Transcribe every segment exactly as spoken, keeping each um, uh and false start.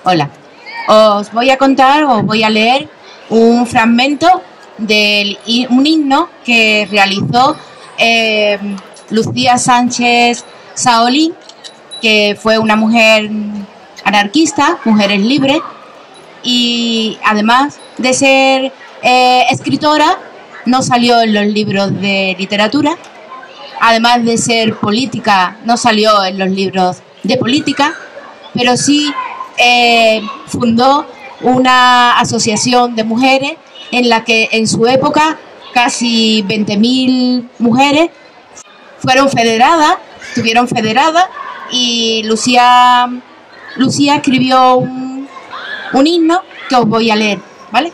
Hola, os voy a contar, os voy a leer un fragmento de un himno que realizó eh, Lucía Sánchez Saolí, que fue una mujer anarquista, mujeres libres, y además de ser eh, escritora, no salió en los libros de literatura. Además de ser política, no salió en los libros de política, pero sí eh, fundó una asociación de mujeres en la que en su época casi veinte mil mujeres fueron federadas, estuvieron federadas, y Lucía, Lucía escribió un, un himno que os voy a leer, ¿vale?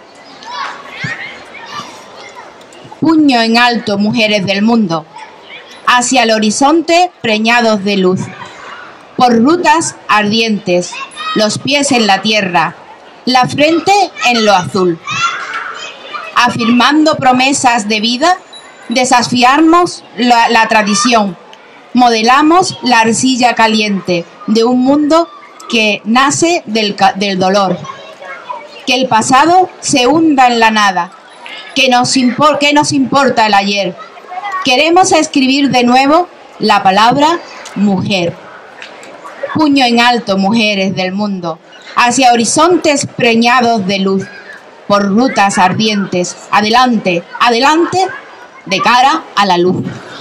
Puño en alto, mujeres del mundo, hacia el horizonte preñados de luz, por rutas ardientes, los pies en la tierra, la frente en lo azul. Afirmando promesas de vida, desafiamos la, la tradición, modelamos la arcilla caliente de un mundo que nace del, del dolor. Que el pasado se hunda en la nada, que nos, impor, que nos importa el ayer. Queremos escribir de nuevo la palabra mujer. Puño en alto, mujeres del mundo, hacia horizontes preñados de luz, por rutas ardientes, adelante, adelante, de cara a la luz.